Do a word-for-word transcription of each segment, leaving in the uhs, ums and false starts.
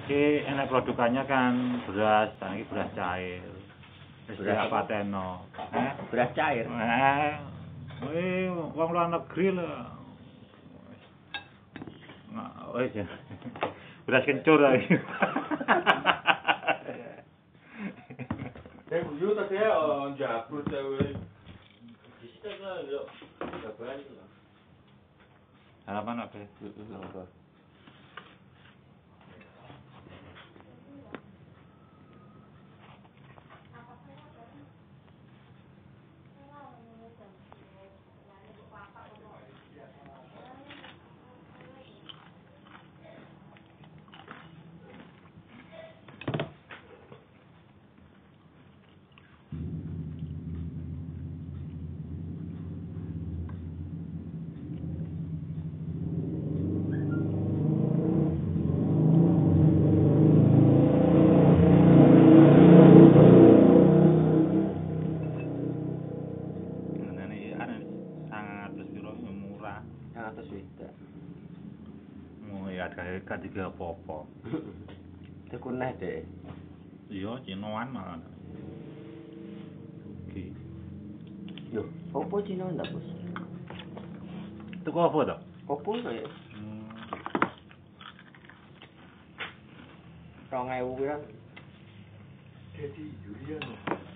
Ki enek produkannya kan beras, dan ini beras cair. Wis Beras apa? pateno. Eh? Beras cair. Eh, eh, wong luar negeri lho. Nah, wis ya. Beras kencur lagi. Eh, guyu tadi ya, jabur cewek. Bisa kan, yuk. Jabaran itu lah. Harapan apa? Heeh. Ini anu sangat piro murah. seratus juta. Mau ya harga tiga apa-apa. Teku neh, Dek. Iya, Cinoan malah. Oke. Yo, opo Cina ndak, Bos? Tuku apa to? Opo ya? Hmm. dua ribu pira? Jadi Julian.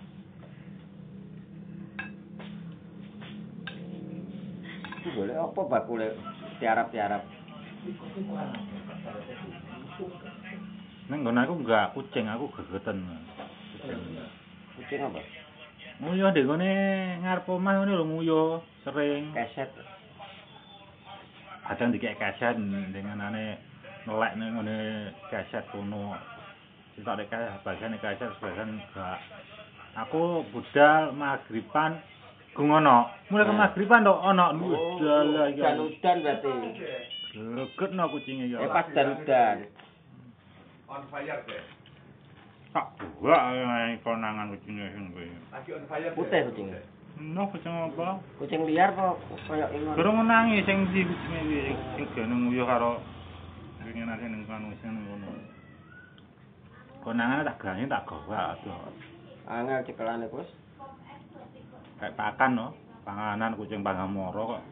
Ku boleh apa bakule tiarap-tiarap. Neng nggon aku enggak kucing, aku gegeten. Kucing. Kucing apa? Nguyuh ndek ngene ngarep omah ngene lho nguyuh sering. Keset. Kadang dikek keset denganane nelek ning ngene keset kono. Sitok nek bagian keset sebagian enggak. Aku budal maghriban gungono. Mulai ke maghriban tok ana budal iki. Udan-udan berarti. Gregetno kucinge ya. Eh pas dan-udan. On fire deh. Tak buak konangan kucinge sing kowe. Lagi on fire. Putih kucingnya. No kucing apa? Kucing liar kok koyo ingon. Durung nangis sing ndi kucinge iki sing gene nguyuh karo wingi nang ning kono sing ngono. Konangan tak gane tak gawa aduh. Angel cekelane, Bos. Kayak pakan no, panganan kucing pangamoro kok.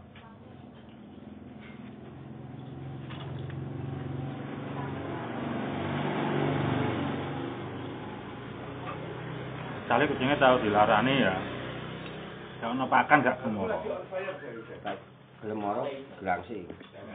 Kali kucingnya tahu dilarani ya. Kalau no pakan gak gemoro. Gelem moro gelangsi.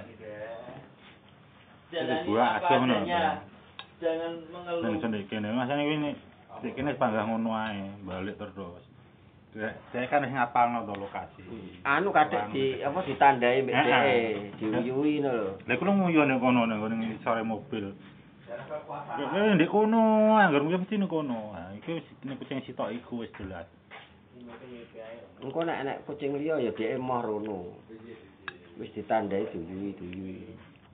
Jadi gua aduh ngono. Jangan mengeluh. Nang sendiri kene masane ini iki kene panggah ngono ae, balik terus. Saya kan wis ngapalno to lokasi. Anu kadek di apa ditandai mbek dheke, diuyui ngono lho. Lha kulo nguyuh ning kono ning ngene sore mobil. Ya ndek kono, anggar nguyuh mesti ning kono. Ha iki wis nek kucing sitok iku wis jelas. Engko nek enek kucing liya ya dheke moh rono. Wis ditandai diuyui-diuyui.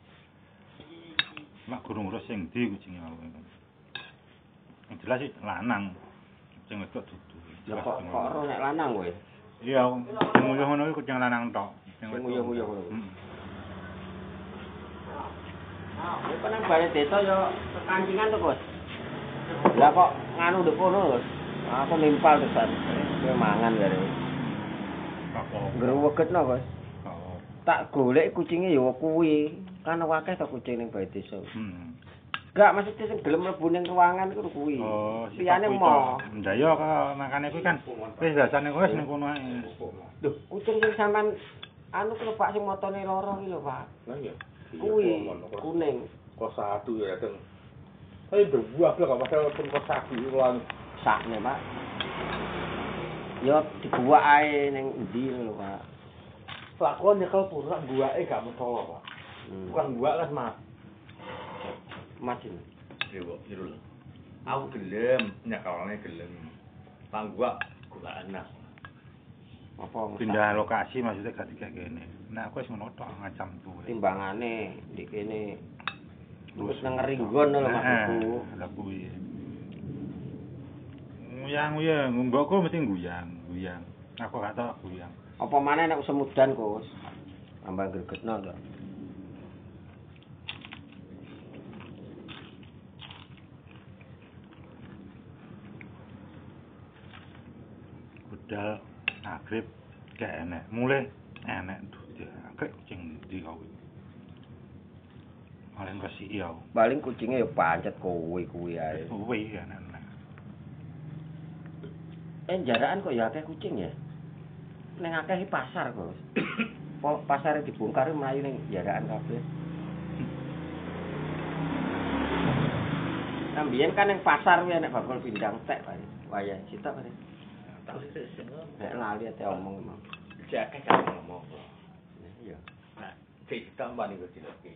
Mak gurung urus sing ndi kucinge mau. Yang jelas sih lanang. Kucing wedok dudu. Ya kok kok ora nek lanang kowe. Iya, sing nguyuh ngono kuwi kucing lanang tok. Sing nguyuh-nguyuh ngono. Heeh. Ya kan nang bare desa yo kekancingan to, Bos. Lah kok nganu ndek kono, Bos. Aku nimpal tesan. Kowe mangan bare. Apa? Ngruwegetno, Bos. Oh. Tak golek kucinge ya kuwi. Kan akeh to kucing ning bare desa. Hmm. Gak maksudnya sing gelem mlebu ning ruangan iku kuwi. Oh, liyane mo. Ndaya kok makane kuwi kan wis biasane wis ning kono ae. Lho, kucing sing sampean anu karo Pak sing motone loro iki lho, Pak. Nah iya. Kuwi kuning. Kos satu ya dateng. Tapi berbuah lah kok pasal pun kos satu lan Sakne, Pak. Ya dibuak ae ning endi lho, Pak. lakon nyekel pura guake gak mentolo, Pak. Hmm. Bukan gua kan, Mas. Macin. Iya, Bu, irul. Aku gelem, nyekelane gelem. Pang gua gua enak. Apa Pindah lokasi maksudnya gak tiga kene. Nah, aku wis ngono tok ngacam tuh. timbangane di kene terus nang ringgon lho maksudku. Lah kuwi. Nguyang-nguyang, mbokku mesti guyang, guyang. Aku gak tau guyang. Apa maneh nek semudan, Kus? Tambah gregetno to. budal maghrib gak enek. Mulai enek duit akeh kucing ndi kau. Paling resik ya. Paling kucingnya ya pancet kowe kuwi ae. Kowe kan enek. Eh jaraan kok ya akeh kucing ya. Ning akeh pasar kok. Po pasare dibongkar mlayu ning jaraan kabeh. Sambiyen kan ning pasar kuwi enek bakul pindang tek wae. Wayah sitok kene. Tak sih sing Nek lali ate omong emang. jake kan ngomong. Iya. Nah, cek tambah nih kok dileki.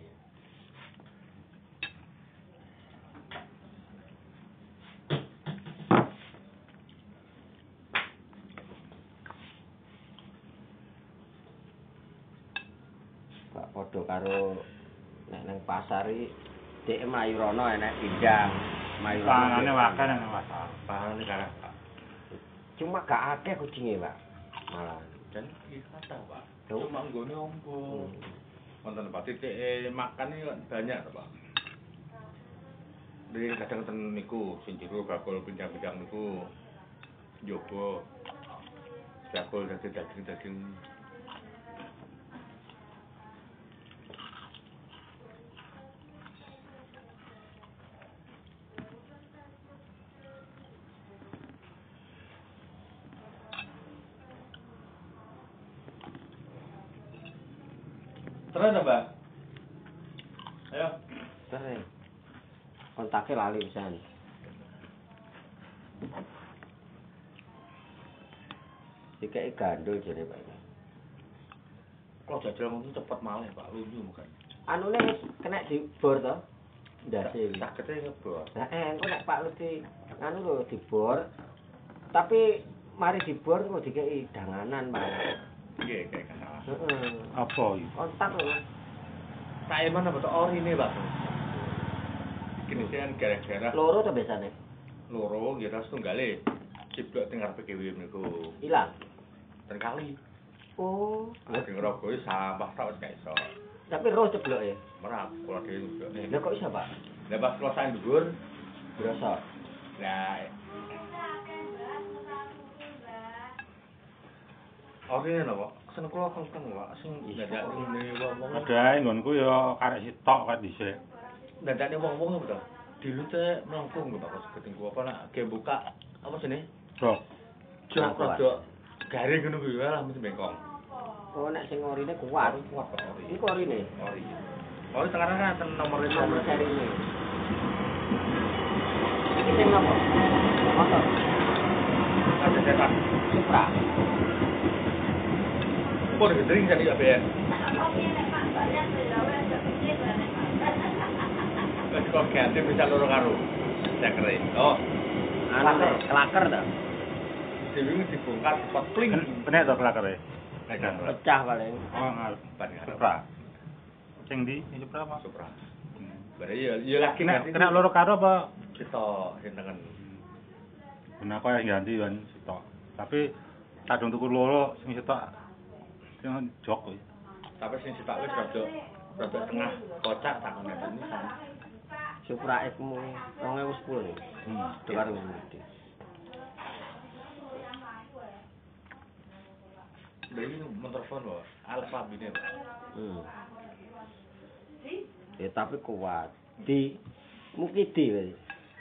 Gak padha karo nek ning pasar iki dhek mlayu rono enek pindang. Mlayu rono. Pangane wakan nang pasar. Pahane karena Cuma gak akeh kucinge, Pak. Malah dan kata Pak. Tuh. Cuma nggone ombo. Hmm. Wonten Pak titik makan ini kan banyak to, Pak. Dari kadang ten niku sing jero bakul pinjang-pinjang niku njogo bakul daging-daging. Terus Mbak. Ayo. Sering. Kontake lali pisan. Dikek gandul jare Pak. Kalau jajal ngono cepet malih Pak, lunyu bukan. Anune wis kena dibor to. Ndase iki. Sakete ngebor. Lah eh engko nek Pak Lutfi anu lho dibor. Tapi mari dibor kok dikeki danganan, Pak. Nggih, kayak salah. Heeh. Apa iki? Kontak lho. Saya mana betul orine Pak. Kini saya gara-gara Loro to biasane. loro nggih tas tunggale. Ciblok teng ngarepe K W M niku. Ilang. Ten kali. Oh, Sing rogoe sampah tok wis gak iso. tapi roh cebloke. Merap kula dhewe njok. Lah kok iso, Pak? Lah pas kula sak dhuwur, Berasa. lah orine lho, Pak. Sen kula kenceng, Pak. Sing dadak ngene wong-wong. Ada nggonku ya karek sitok kan dhisik. Dadane wong-wong betul. Dilute mlangkung lho Pak keting ku apa nak ge buka apa jenenge? Bro, Jok rodok garing ngono kuwi lah mesti bengkong. Oh, nek sing orine kuat. Kuat Pak ori. Iku orine. Ori. Ori sekarang kan ten nomor Nomor nomor seri ini. Iki sing nopo? Motor. ada cetak. Supra. Kok digedring jadi apa ya? Wis kok ganti bisa loro karo. Cekre. Oh, Anu kelaker ta? dewe dibongkar cepat pling. bener to kelakare. Megan. Pecah paling. Oh, ngarep. Ban ngarep. Supra. Sing ndi? Sing Supra apa? Supra. Bare ya ya lagi Kena kena loro karo apa? kita hintengen. Benar kok yang ganti kan sitok. Tapi kadung tuku loro sing sitok sing jok kuwi. Tapi sing sitak wis rada rada tengah kocak tak ngene ini sama. Supra X mu dua ribu sepuluh nih. Hmm. Dolar ngene. Dari mentelepon loh, Alfa bini Pak. Hmm. Ya tapi kuat. Di mukidi wis.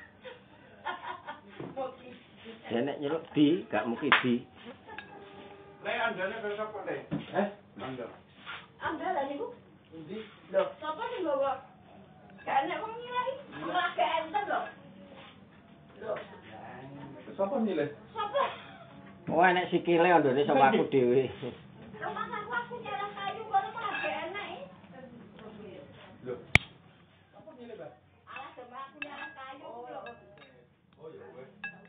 Ya nek nyeluk di gak mukidi. Lek andane besok kok, Dek? Eh? Andal. Ambil lah niku. Endi? Lho, sapa sing bawa? Gak enek wong ngilahi. Ora gak enten lho. Lho, Sapa milih? sapa? Oh enek sikile ndone sama aku dhewe. Rumah aku aku jalan kayu kono mah gak enek. Lho. Sapa milih, Mbak? Alah cuma aku jalan kayu lho. Oh ya wes.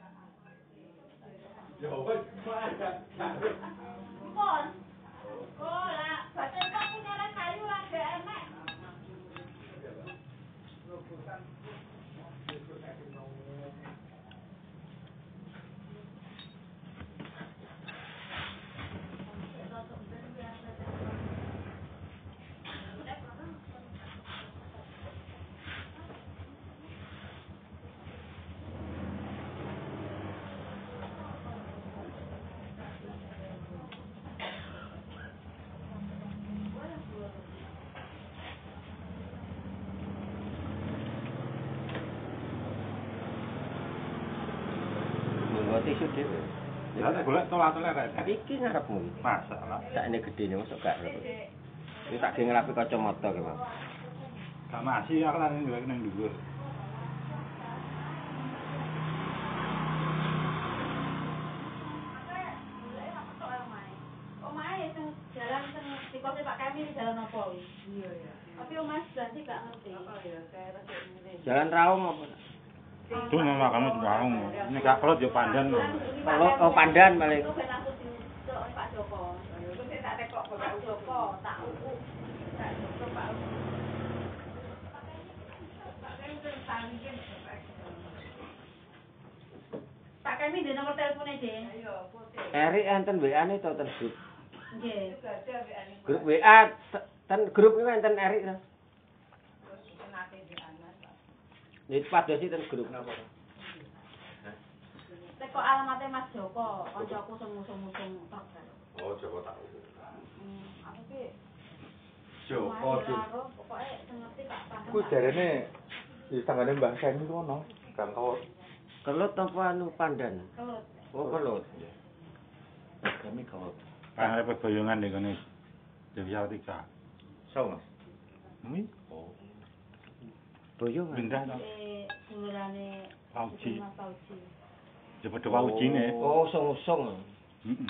Ya wes, agak. Pon. Oh lah, batin aku jalan kayu lah gak enek. tisu dhewe. Ya tak golek tolak-tolak rek. Iki ngarepmu iki. Masalah. Sakne gedene mosok gak arep. Iki tak ge ngelapi kacamata ki, Mas. Gak masih aku lan golek nang dhuwur. Omahe sing jalan sing dikose Pak Kami jalan apa kuwi? Iya ya. Tapi omahe berarti gak ngerti. Oh ya, kayak rada ngene. Jalan Raung apa? Itu nama kamu Raung. Ini Kak Klot yo pandan. Oh, oh pandan paling. Itu ben aku diutuk Pak Joko. Itu sing tak tekok Pak Joko, tak uku. Tak uku Pak uku. Pak Kami di nomor teleponnya, Dek. Ayo, putih. Erik enten W A-ne to ten grup. Nggih. Grup W A t- ten grup niku enten Erik to. Nek padosi ten grup napa? Teko alamatnya Mas Joko, kancaku sing musung-musung truk. Oh, Joko tahu. Hmm, aku ki Joko tuh. pokoke sing ngerti tak paham. Ku jarene di tanggane Mbah Sen iku ono. Kan kau Kelut apa anu pandan? Kelut. Oh, kelut. Kami kalau Kan ada boyongan di kene. Dewi Sartika. so Mas. Ini Oh. Boyong. pindah to. Eh, dulurane Pauci. Mas Pauci. Coba doa ujine. Oh, usung-usung. Heeh.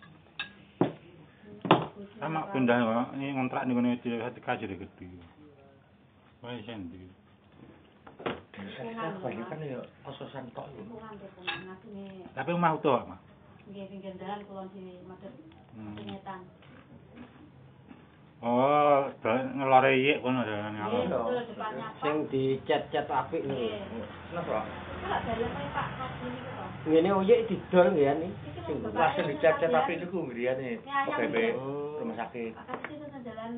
Sama pindah kok. Ini ngontrak di kene Dewi Sartika jadi gede. Wah, sendi. Saya kebanyakan ya kos-kosan tok. Lingkungan lingkungan ngasine Tapi omah utuh, Mas. nggih pinggir dalan kulon dhewe madhep Hmm. pengetan. Oh, ngelore yek kono dalan Nggih, ngalor. betul depannya Pak. Sing dicet-cet apik niku. Nggih. Kenapa? Kalau dalan kaya Pak Haji niku to. Ngene oyek didol nggih ani. Iki Sing lho, Langsung dicat-cat tapi niku ngriane Ini ayam P B B itu. rumah sakit. Pak Haji itu nang jalan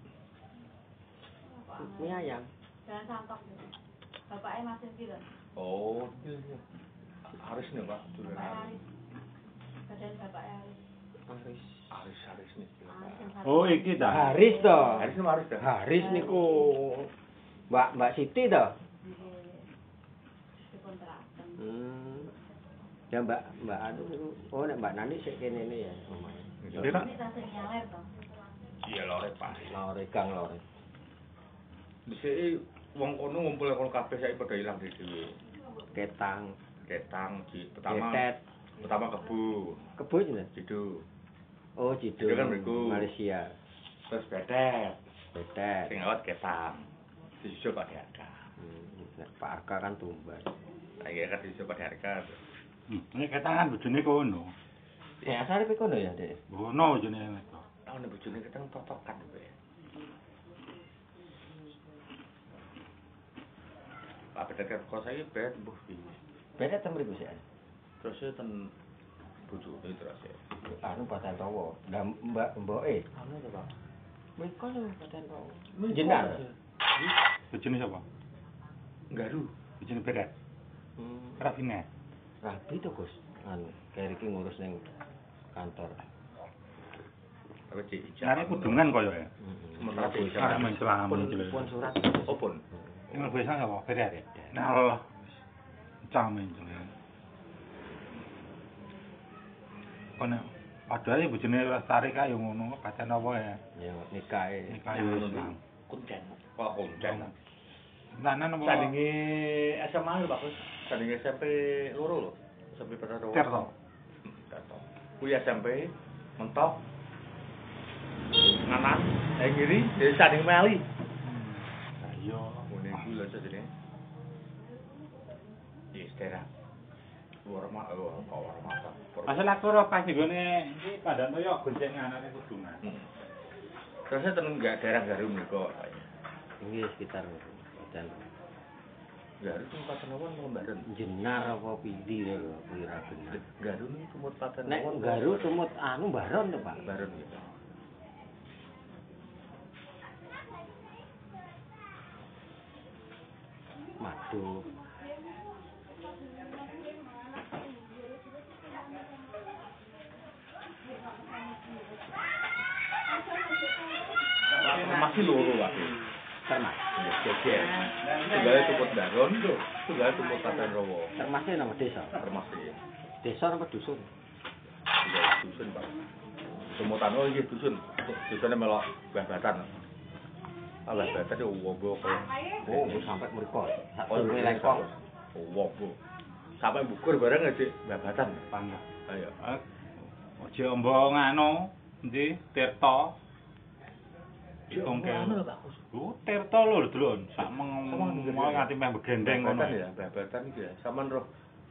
ini ayam. Jalan Santok. Bapaknya masih piro? Oh, Aris nih Pak, dulu Bapak Aris. Badan Bapak Aris. Haris. Aris Aris nih. Aris yang satu. Oh, iki dah. Haris to. Aris nih Aris dah. Haris niku Mbak Mbak Siti to. Nggih. Dikontrakkan. Hmm. Ya Mbak Mbak anu niku. Oh nek Mbak Nani sik kene ne ya omahe. Pira? Ini tas sing nyawer to. Iya lore Pak. Lore gang lore. Dhisik wong kono ngumpul kono kabeh saiki padha ilang dhewe. Ketang, Ketang di pertama ketet, pertama kebu, kebo jeneng. jidu, Oh, Cido. Cido kan mriku. Malaysia. terus betet, Betet. sing awet ketang. Disusul Pak Harga. Hmm, nek Pak Arka kan tumbas. Akhirnya kan disusul Pak Harga. Hmm, ini ketangan bojone kono. Ya asale pe kono ya, Dek. Kono bojone itu. Tahun nek bojone ketang totokan kowe. Pak betet kan kok saiki bet mbuh iki. Betet ten mriku sik. Terus ya ten bojone terus ya. Anu paten tawa. Lah Mbak Mboke. Anu to Pak. Miko lho paten tawa. Jenar. Bojone sapa? Garu. Bojone berat. Hmm. Rafine. Rapi to, Gus. Anu, kayak iki ngurus ning kantor. Tapi cek Jane kudungan koyo ya. Sementara Rapi. bisa. Arep mencela Pun mencela. pun surat. Oh pun. Ini biasa apa? Berat ya. Nah, Allah. Cah mencela. Kono padahal bojone Lestari kae yo ngono, paten apa ya? Ya nikahe. Ini kayu Islam. Kuncen. Kok kuncen. Nanan apa? Tandinge S M A lho Pak Gus. Tandinge S M P loro lho. S M P Petadowo. Tirto. Tirto. Kuwi S M P mentok. Nganan, eh ngiri, dari tanding meli. Lah iya. Ngene iku lho jadine. Yes, tera. Warma, oh, kok warma. Asal aku ora pas nggone iki Pandan Toyo gonceng anane kudungan. Hmm. Terus ten enggak daerah Garu mriko. Nggih sekitar dan Garu tempat tenawan lembaran. jenar apa pidi lho kuwi ra bener. Garu ini tumut paten. Nek Garu tumut anu baron to, Pak. Baron gitu. Madu. Masih loro wae. Termas. Geger. Tunggal tumut Baron tuh. Tunggal tumut Paten Rowo. Termasnya nama desa. Termasuk. Desa apa dusun? Ya dusun, Pak. Semutan oh nggih dusun. Dusune melok babatan. Ah babatan yo wong-wong kaya Oh, wis sampai mriko. Sak oh tunggu lengkong. wong-wong. Sampai bukur bareng aja babatan. Pangga. Ayo. Aja mbok ngano, endi Tirta. Hitung ke. Anu Pak. Oh, Tirta lho, Dulun. Sak meng mau nganti meh begendeng ngono. Babatan ya, babatan iki ya. Saman roh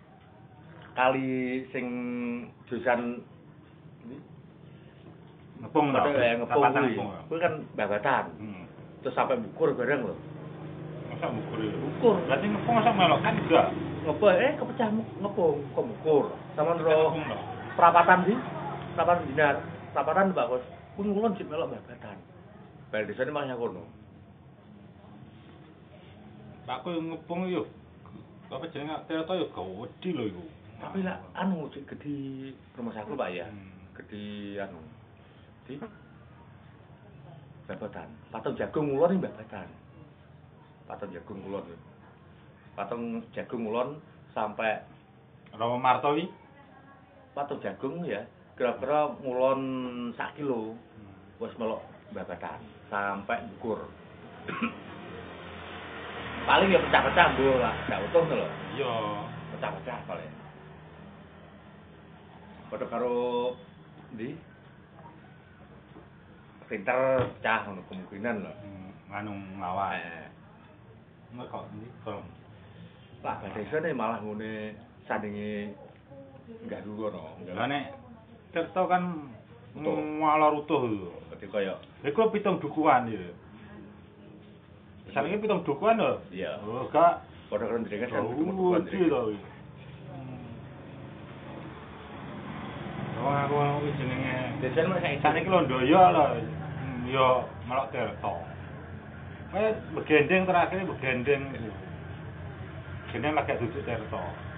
kali sing jurusan ini Ngepung to. Padahal ya ngepung Kapatan kuwi. ngepung. Kuwi kan babatan. Hmm. Terus sampai bukur bareng lho. Masa ngukur ya? Ukur. Berarti ngepung masa melok kan enggak? Ngepung eh kepecah ngepung, kok bukur. Saman Kan roh ngepung to. perapatan sih. Perapatan dinar. Perapatan bagus. Kuwi ngulon sik melok babatan. Bal desane malah kono. Pak kowe ngepung yo. Apa jenenge Tirta yo gawedi lho iku. Tapi lah anu sik gede rumah sakit Pak ya. Hmm. Gede anu. Di babatan. Patung jagung ngulon iki babatan. Patung jagung ngulon. Patung jagung ngulon sampai Romo Marto iki patung jagung ya kira-kira ngulon sak kilo. Wis melok babatan sampai bukur. Paling ya pecah-pecah mbok lah, gak utuh lho. iya. Pecah-pecah paling. Padha karo ndi? Pinter pecah ngono kemungkinan lho. Hmm, nganu ngawak. Eh, Nek kok ndi tolong. Pak Badesane malah ngene sandinge enggak dulu no. Lah nek Tirta kan Utuh. ngalor utuh lho. Dadi kaya Iku pitung dukuhan ya. Saiki pitung dukuhan lho. iya. Oh, gak. Padha karo ndengar kan Oh, ketemu iki lho. Oh, aku iki jenenge Desen mah saiki sakniki lho ndoyo lho. Hmm, yo melok Tirta. Kayak begendeng terakhir begendeng. Gendeng lagi duduk Tirta.